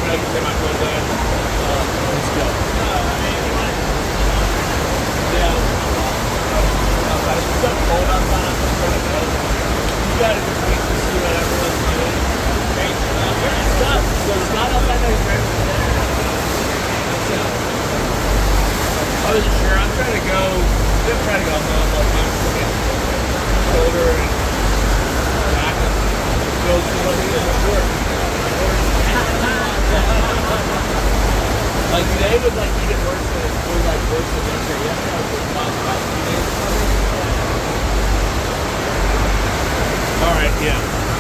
know you say my phone down. Let's go. Yeah. Outside. It's so cold outside. I'm just gonna go. You gotta just wait to see what everyone's doing. It's not. So it's not outside that it's right over there. I wasn't sure. I'm trying to go. I'm trying to go home all the time. Shoulder and back. Go to what he is before. Like today was like even worse than it was like worse than yesterday. Yesterday I was just about 2 days. Alright, yeah.